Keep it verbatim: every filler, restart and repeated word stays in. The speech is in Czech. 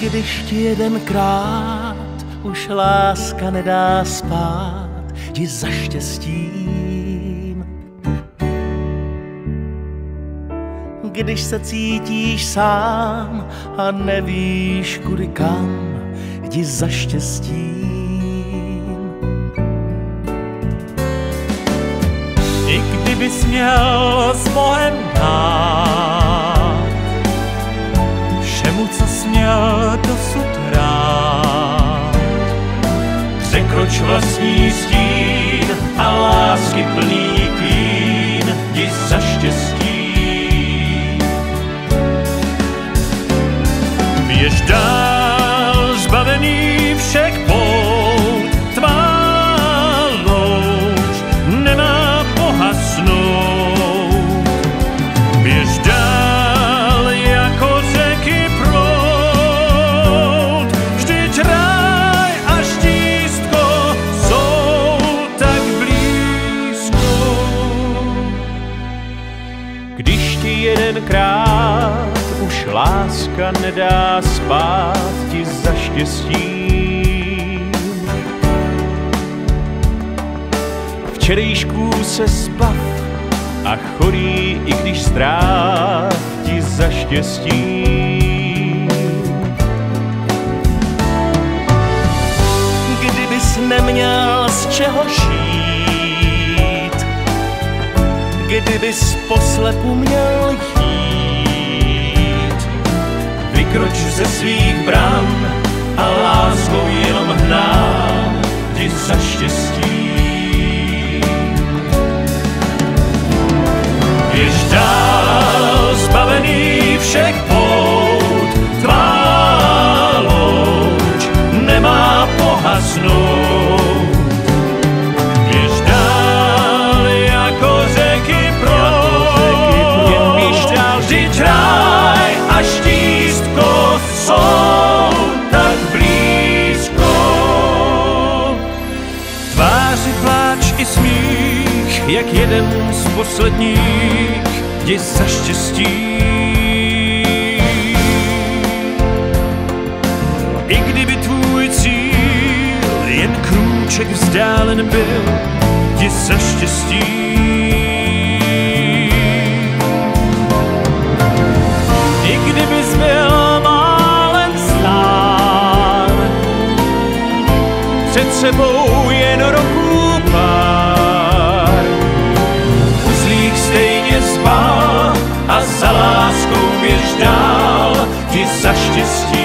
když ti jedenkrát už láska nedá spát, jdi za štěstím. Když se cítíš sám a nevíš kudy kam, jdi za štěstím. I kdybys měl s Bohem dát všemu, co směl dosud rád, překroč vlastní stín a lásky plný klín, jdi za štěstím. Běž dál, zbavený všech pout, tvá louč nemá pohasnout. Běž dál jako řeky proud, vždyť ráj a štístko jsou tak blízko. Když ti jedenkrát už láska nedá spát, ti za štěstím. Včerejšků se zbav a chorý, i když stráv, ti za štěstím. Kdybys neměl z čeho šít, kdybys poslepu měl jít, vykroč ze svých bran a láskou jenom hnám, jdi za štěstím. Běž dál, zbavený všech pout, tvá louč nemá pohasnout. Běž dál jako řeky proud, jen běž dál, vždyť ráj a štístko jsou tak blízko. Tváři pláč i smích, jak jeden z posledních, jdi za štěstí. I kdyby tvůj cíl jen krůček vzdálen byl, jdi za štěstí. I kdybys byl málen stán, před sebou jen roků pár, uzlík stejně zbal a za láskou běž dál, jdi za štěstí.